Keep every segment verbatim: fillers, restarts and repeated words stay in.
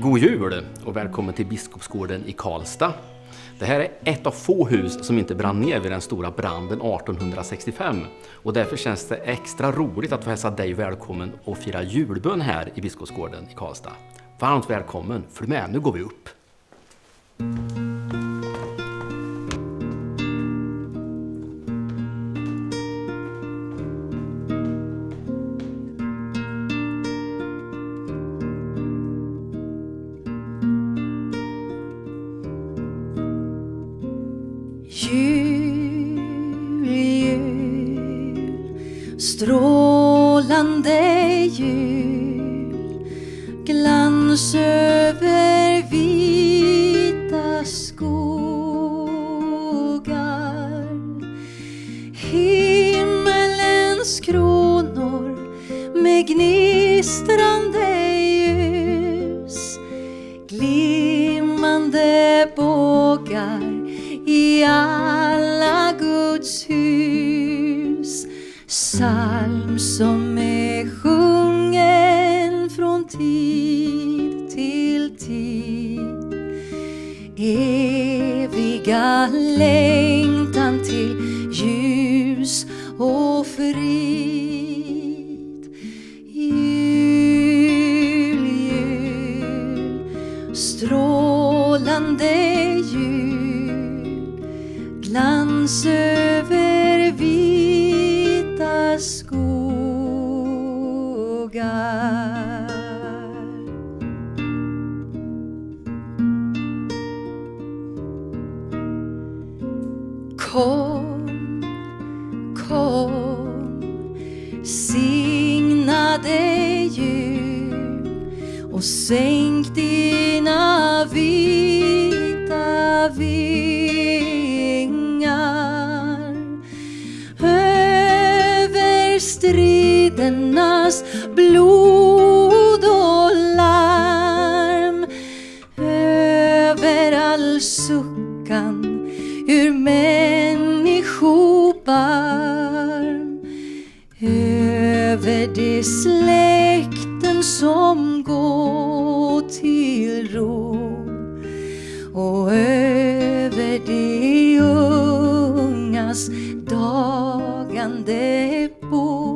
God jul och välkommen till Biskopsgården i Karlstad. Det här är ett av få hus som inte brann ner vid den stora branden arton sextiofem. Och därför känns det extra roligt att få hälsa dig välkommen och fira julbön här i Biskopsgården i Karlstad. Varmt välkommen, följ med, nu går vi upp. Jul, jul, strålande jul, glans över vita skogar, himmelens kronor med gnistrande ljus, glimmande bågar i alla Guds hus. Psalm som är sjungen från tid till tid, eviga längtan till ljus och frid. Jul, jul, strålande jul, glans över vita skogar. Kom, kom, signade jul och sänk dina vita vingar över stridernas blod och larm, över all suckan ur människobarm, över de släkten som går till ro och över de ungas dagande bo.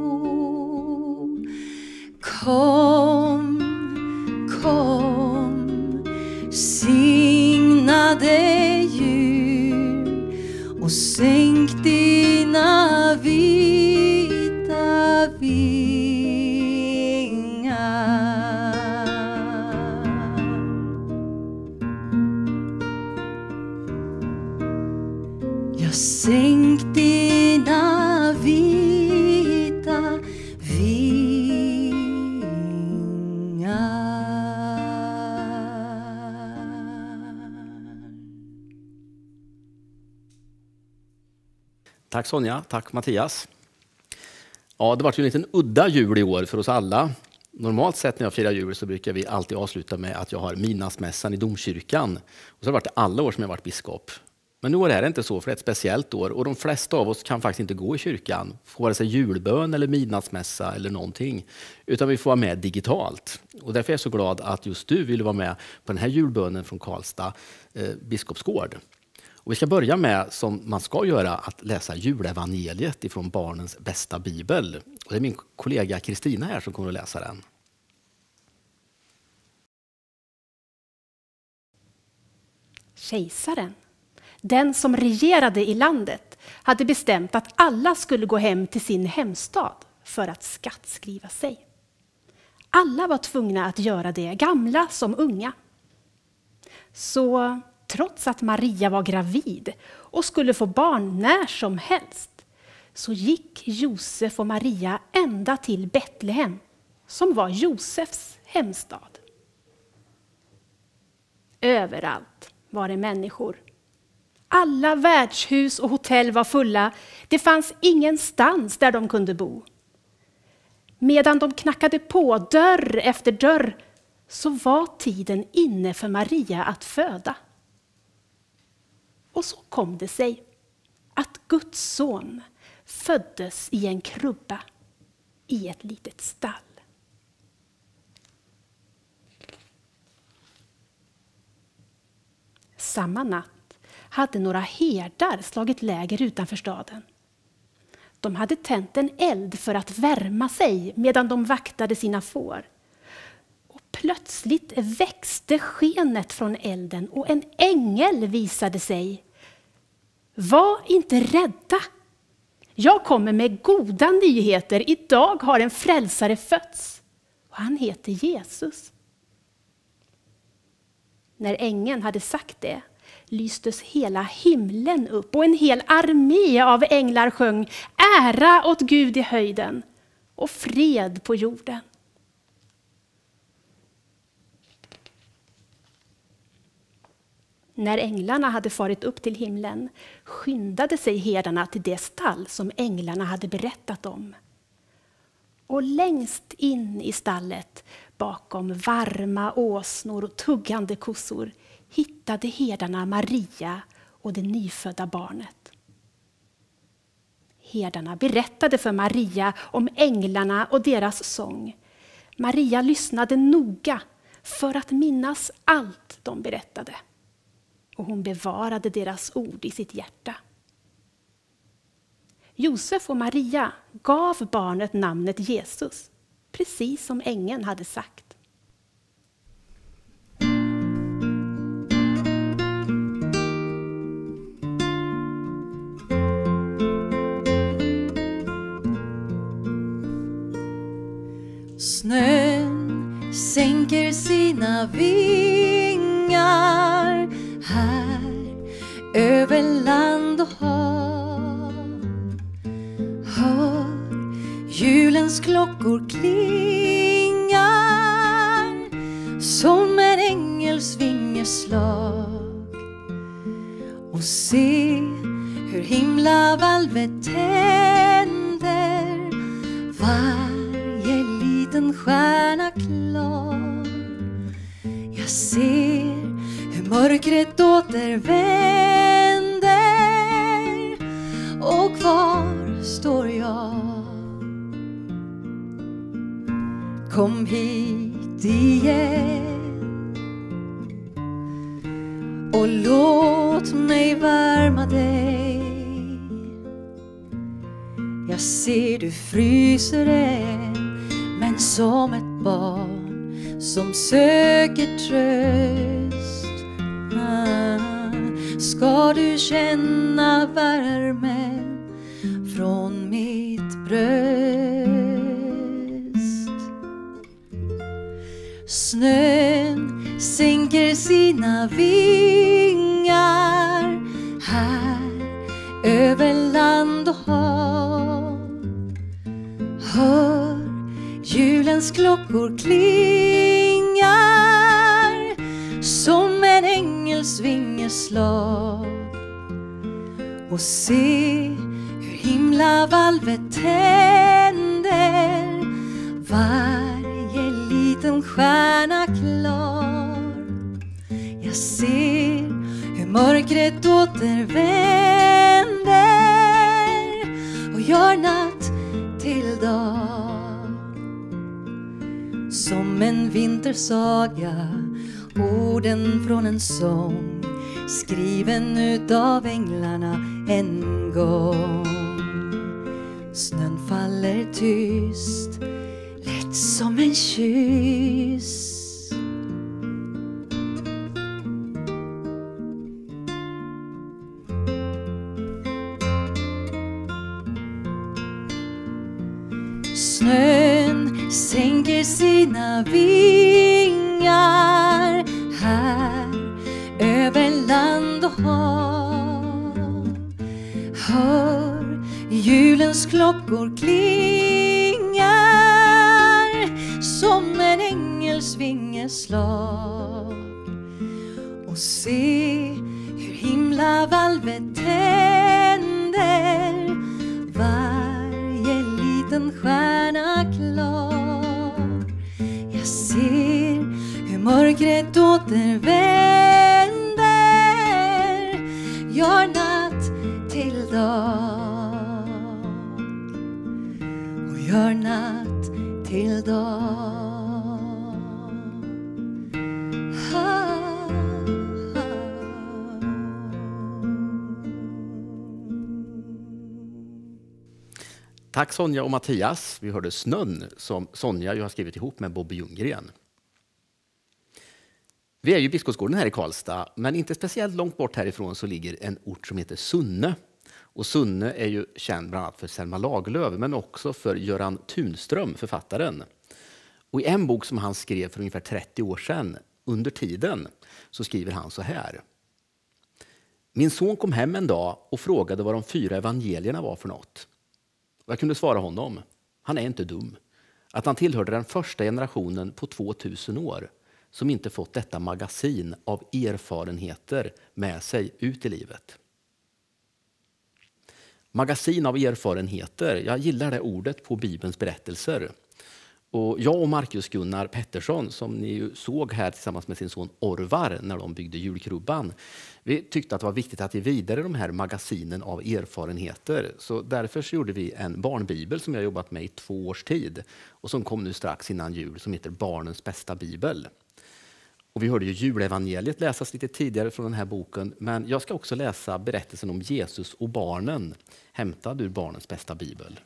Kom, kom, signade jul och sänk dina vita vingar. Jag sänk dina vita vingar. Tack Sonja, tack Mattias. Ja, det var ju en liten udda jul i år för oss alla. Normalt sett när jag firar jul så brukar vi alltid avsluta med att jag har midnattsmässan i domkyrkan. Och så har det varit alla år som jag har varit biskop. Men nu är det inte så, för det är ett speciellt år. Och de flesta av oss kan faktiskt inte gå i kyrkan, få vare sig julbön eller midnattsmässa eller någonting. Utan vi får vara med digitalt. Och därför är jag så glad att just du vill vara med på den här julbönen från Karlstad eh, biskopsgård. Och vi ska börja med, som man ska göra, att läsa julevangeliet ifrån Barnens bästa bibel. Och det är min kollega Kristina här som kommer att läsa den. Kejsaren, den som regerade i landet, hade bestämt att alla skulle gå hem till sin hemstad för att skattskriva sig. Alla var tvungna att göra det, gamla som unga. Så trots att Maria var gravid och skulle få barn när som helst, så gick Josef och Maria ända till Betlehem, som var Josefs hemstad. Överallt var det människor. Alla värdshus och hotell var fulla. Det fanns ingenstans där de kunde bo. Medan de knackade på dörr efter dörr, så var tiden inne för Maria att föda. Och så kom det sig att Guds son föddes i en krubba i ett litet stall. Samma natt hade några herdar slagit läger utanför staden. De hade tänt en eld för att värma sig medan de vaktade sina får. Och plötsligt växte skenet från elden och en ängel visade sig. Var inte rädda! Jag kommer med goda nyheter. Idag har en frälsare fötts. Och han heter Jesus. När ängeln hade sagt det lystes hela himlen upp och en hel armé av änglar sjöng ära åt Gud i höjden och fred på jorden. När änglarna hade farit upp till himlen skyndade sig herdarna till det stall som änglarna hade berättat om. Och längst in i stallet, bakom varma åsnor och tuggande kossor, hittade herdarna Maria och det nyfödda barnet. Herdarna berättade för Maria om änglarna och deras sång. Maria lyssnade noga för att minnas allt de berättade. Och hon bevarade deras ord i sitt hjärta. Josef och Maria gav barnet namnet Jesus, precis som ängeln hade sagt. Snön sänker sina vingar här över land och hav. Hör julens klockor klingar som en ängels vingeslag. Och se hur himlavalvet tänder varje liten stjärna klar. Jag ser hur mörkret återvänder och kvar står jag. Kom hit igen och låt mig värma dig. Jag ser du fryser än, men som ett barn som söker tröst ah, ska du känna värmen från mitt bröst. Snön sänker sina vingar här över land och hav. Hör julens klockor klingar som en ängels vingeslag. Och se hur himlavalvet tänder varje liten stjärna klar. Jag ser hur mörkret återvänder och gör natt till dag. Som en vintersaga, orden från en sång skriven utav änglarna en gång. Snön faller tyst, lätt som en kyss. Snön sänker sina vingar här över land och hav. Hör julens klockor klingar som en ängels vingeslag. Och se hur himlavalvet tänder varje liten stjärna klar. Jag ser hur mörkret återvänder, gör natt till dag och gör natt till dag. Ah, ah, Tack Sonja och Mattias. Vi hörde Snön som Sonja ju har skrivit ihop med Bobby Ljunggren. Vi är ju i Biskopsgården här i Karlstad, men inte speciellt långt bort härifrån så ligger en ort som heter Sunne. Och Sunne är ju känd bland annat för Selma Lagerlöf, men också för Göran Tunström, författaren. Och i en bok som han skrev för ungefär trettio år sedan, Under tiden, så skriver han så här. Min son kom hem en dag och frågade vad de fyra evangelierna var för något. Och jag kunde svara honom, han är inte dum, att han tillhörde den första generationen på tvåtusen år som inte fått detta magasin av erfarenheter med sig ut i livet. Magasin av erfarenheter, jag gillar det ordet på Bibelns berättelser. Och jag och Marcus Gunnar Pettersson, som ni ju såg här tillsammans med sin son Orvar när de byggde julkrubban, vi tyckte att det var viktigt att ge vidare de här magasinen av erfarenheter. Så därför så gjorde vi en barnbibel som jag jobbat med i två års tid och som kom nu strax innan jul, som heter Barnens bästa bibel. Och vi hörde ju julevangeliet läsas lite tidigare från den här boken, men jag ska också läsa berättelsen om Jesus och barnen, hämtad ur Barnens bästa bibel.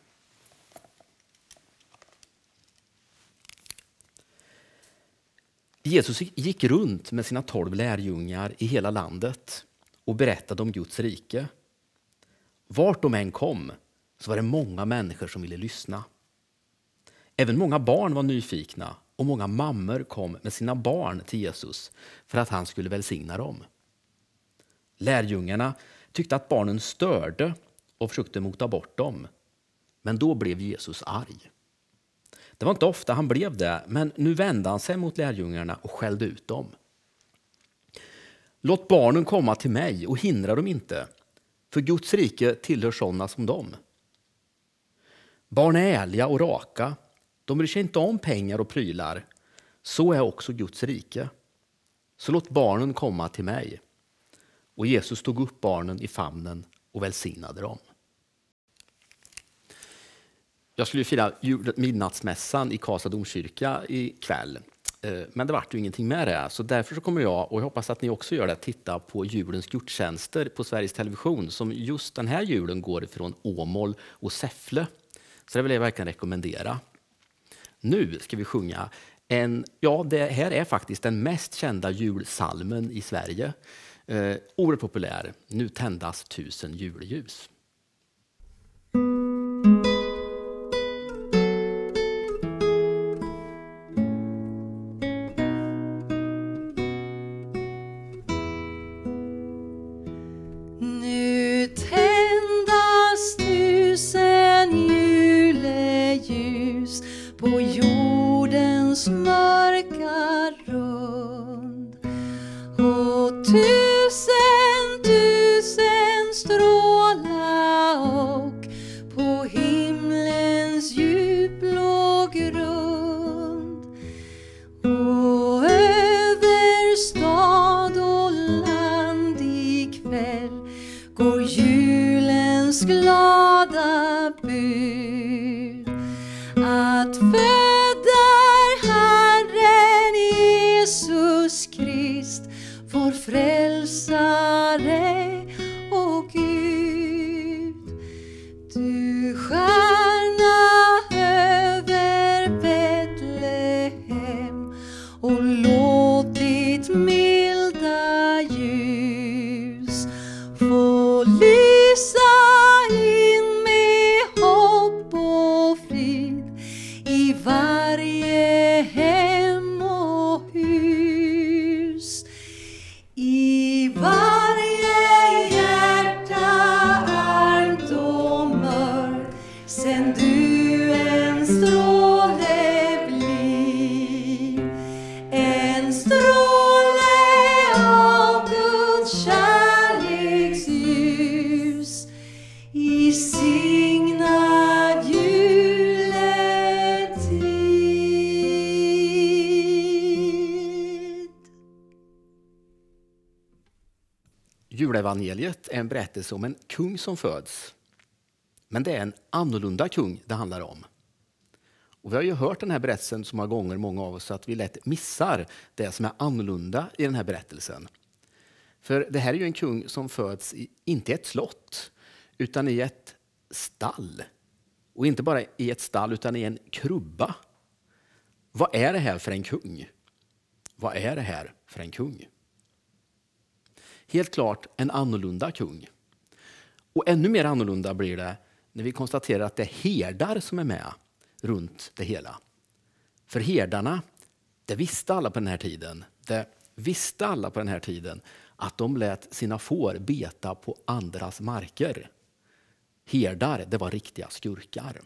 Jesus gick runt med sina tolv lärjungar i hela landet och berättade om Guds rike. Vart de än kom så var det många människor som ville lyssna. Även många barn var nyfikna och många mammor kom med sina barn till Jesus för att han skulle välsigna dem. Lärjungarna tyckte att barnen störde och försökte mota bort dem. Men då blev Jesus arg. Det var inte ofta han blev det, men nu vände han sig mot lärjungarna och skällde ut dem. Låt barnen komma till mig och hindra dem inte, för Guds rike tillhör sådana som dem. Barn är ärliga och raka, de bryr sig inte om pengar och prylar. Så är också Guds rike. Så låt barnen komma till mig. Och Jesus tog upp barnen i famnen och välsignade dem. Jag skulle fira midnattsmässan i Karlstad domkyrka ikväll. Men det vart ju ingenting med det. Så därför så kommer jag, och jag hoppas att ni också gör det, titta på julens gudstjänster på Sveriges Television som just den här julen går ifrån Åmål och Säffle. Så det vill jag verkligen rekommendera. Nu ska vi sjunga en, ja det här är faktiskt den mest kända julsalmen i Sverige. Eh, oerhört populär. Nu tändas tusen julljus. Nu tändas tusen juleljus på jordens mörka rund, och tusen, tusen stråla och på himlens djupblå grund, och över stad och land ikväll går julens glada bud, att född är Herren Jesus Krist, vår frälsare och Gud. Du stjärna över Betlehem, och låt ditt milda ljus få lysa in med hopp och frid i varje hem och hus. I varje hjärta armt och mörkt sänd du en stråle bli, en stråle av Guds kärleksljus i signad juletid. Julevangeliet är en berättelse om en kung som föds. Men det är en annorlunda kung det handlar om. Och vi har ju hört den här berättelsen så många gånger, många av oss, så att vi lätt missar det som är annorlunda i den här berättelsen. För det här är ju en kung som föds i, inte i ett slott, utan i ett stall. Och inte bara i ett stall utan i en krubba. Vad är det här för en kung? Vad är det här för en kung? Helt klart en annorlunda kung. Och ännu mer annorlunda blir det när vi konstaterar att det är herdar som är med runt det hela. För herdarna, det visste alla på den här tiden. Det visste alla på den här tiden att de lät sina får beta på andras marker. Herdar, det var riktiga skurkar.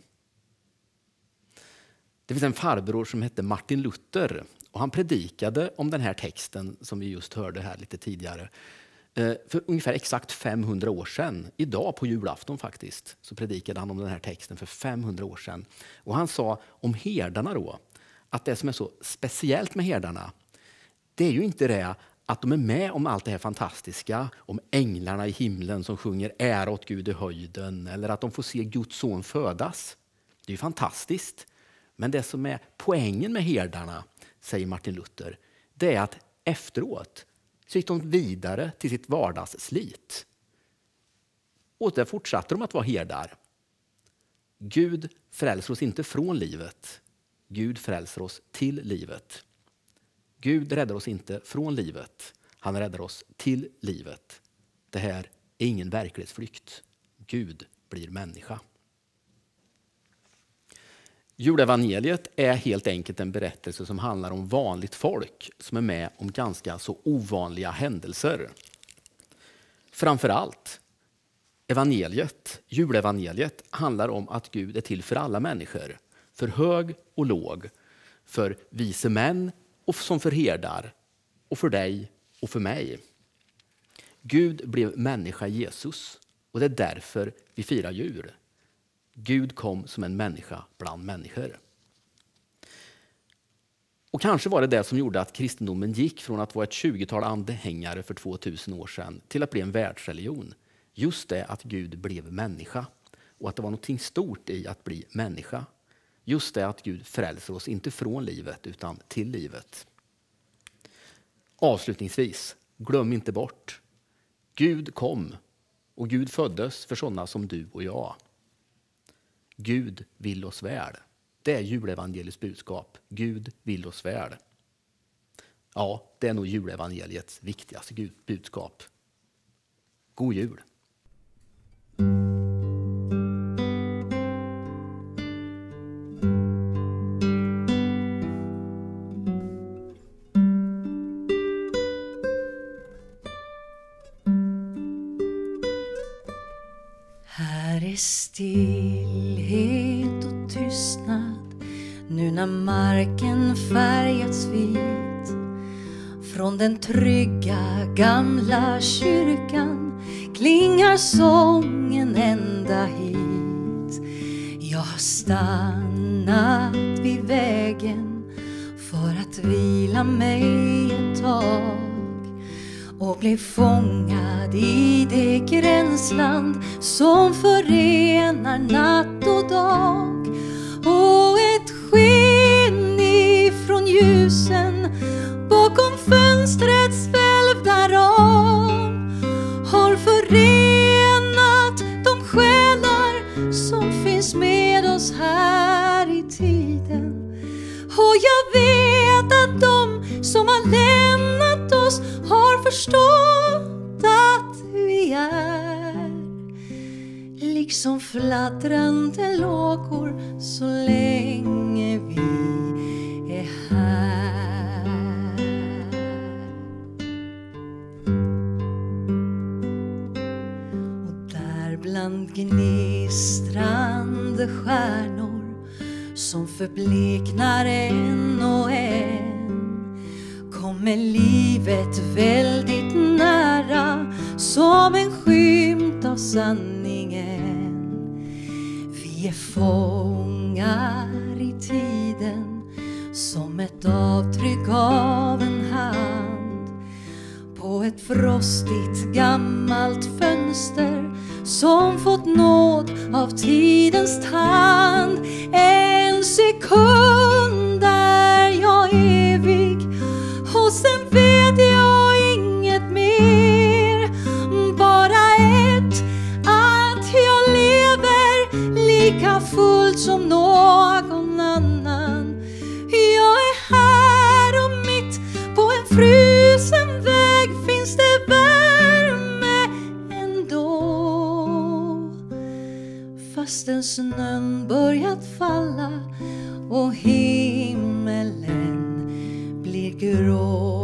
Det finns en farbror som hette Martin Luther och han predikade om den här texten som vi just hörde här lite tidigare. För ungefär exakt femhundra år sedan, idag på julafton faktiskt, så predikade han om den här texten för femhundra år sedan. Och han sa om herdarna då, att det som är så speciellt med herdarna, det är ju inte det att de är med om allt det här fantastiska, om änglarna i himlen som sjunger ära åt Gud i höjden, eller att de får se Guds son födas. Det är ju fantastiskt. Men det som är poängen med herdarna, säger Martin Luther, det är att efteråt så gick de vidare till sitt vardagsslit. Och där fortsatte de att vara herdar. Gud frälser oss inte från livet. Gud frälser oss till livet. Gud räddar oss inte från livet. Han räddar oss till livet. Det här är ingen verklighetsflykt. Gud blir människa. Julevangeliet är helt enkelt en berättelse som handlar om vanligt folk som är med om ganska så ovanliga händelser. Framförallt, evangeliet, julevangeliet handlar om att Gud är till för alla människor. För hög och låg, för vise män och som för herdar, och för dig och för mig. Gud blev människa i Jesus och det är därför vi firar jul. Gud kom som en människa bland människor. Och kanske var det det som gjorde att kristendomen gick från att vara ett tjugotal anhängare för tvåtusen år sedan till att bli en världsreligion. Just det att Gud blev människa och att det var något stort i att bli människa. Just det att Gud frälser oss inte från livet utan till livet. Avslutningsvis, glöm inte bort. Gud kom och Gud föddes för sådana som du och jag. Gud vill oss väl. Det är julevangeliets budskap. Gud vill oss väl. Ja, det är nog julevangeliets viktigaste budskap. God jul! Här är stillhet och tystnad nu när marken färgats vit. Från den trygga gamla kyrkan klingar sången ända hit. Jag har stannat vid vägen för att vila mig ett tag och blev fångad i det gränsland som förenar natt och dag. Och ett sken ifrån ljusen bakom fönstrets välvda ram har förenat de själar som finns med oss här i tiden. Och jag vet att de som har lämnat oss har förstått att vi är liksom fladdrande lågor så länge vi är här. Och där bland gnistrande stjärnor som förbleknar en och en kommer livet väldigt nära som en skymt av sanningen. Vi är fångar i tiden som ett avtryck av en hand på ett frostigt gammalt fönster som fått nåd av tidens tand. En sekund är jag evig och sen vet jag inget mer. Bara ett, att jag lever lika fullt som någon annan. Jag är här och mitt på en frusen väg finns det värme ändå. Fastän snön börjat falla och himmelen blir grå.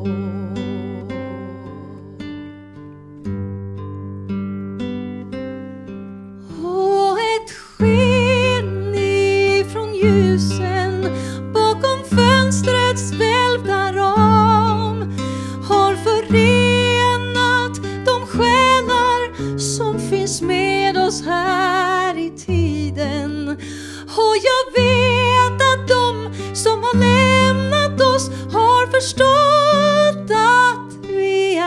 Och ett sken ifrån ljusen bakom fönstrets välvda ram har förenat de själar som finns med oss här i tiden. Och jag vet att de som har lämnat oss har förstått att vi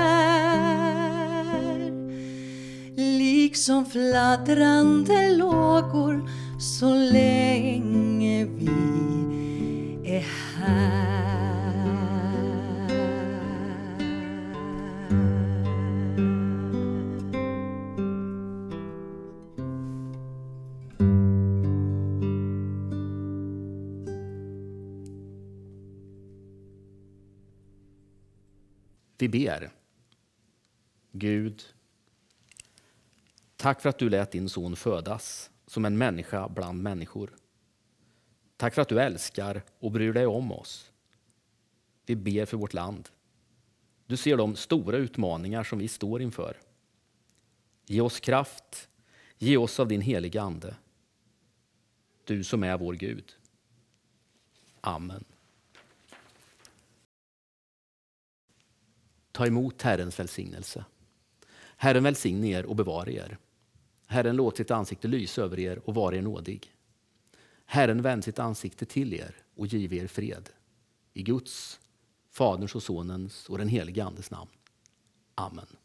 är liksom fladdrande lågor så länge vi är här. Vi ber. Gud, tack för att du lät din son födas som en människa bland människor. Tack för att du älskar och bryr dig om oss. Vi ber för vårt land. Du ser de stora utmaningar som vi står inför. Ge oss kraft, ge oss av din heliga ande. Du som är vår Gud. Amen. Ta emot Herrens välsignelse. Herren välsigne er och bevara er. Herren låt sitt ansikte lysa över er och vara er nådig. Herren vänd sitt ansikte till er och giv er fred. I Guds, Faderns och Sonens och den helige Andes namn. Amen.